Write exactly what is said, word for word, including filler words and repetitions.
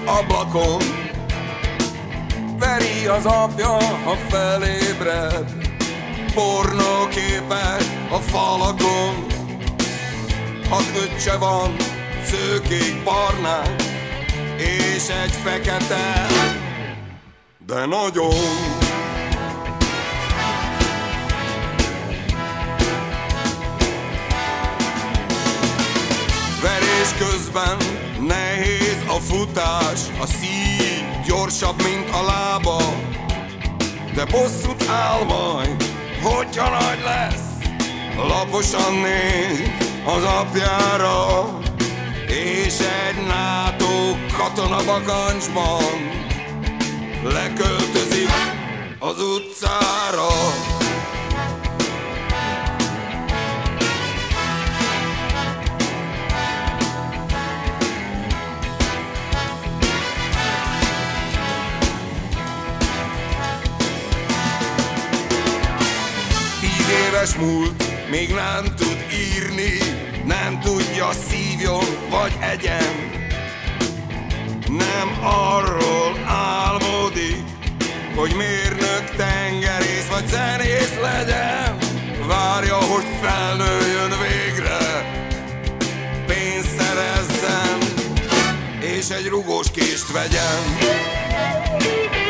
ablakon. Veri az apja, ha felébred, pornóképek a falakon. Hat öccse van, szőkék barnák, és egy fekete, de nagyon. Verés közben nehéz a futás, a szív gyorsabb, mint a lába, de bosszút áll majd, hogyha nagy lesz. Laposan néz az apjára, és egy NATO katona bakancsban leköltözik az utcára. Tíz éves múlt, még nem tud írni, nem tudja szívjon vagy egyen. Nem arról álmodik, hogy mérnök, tengerész vagy zenész legyen. Várja, hogy felnőjön végre, pénzt szerezzen, és egy rugós kést vegyen.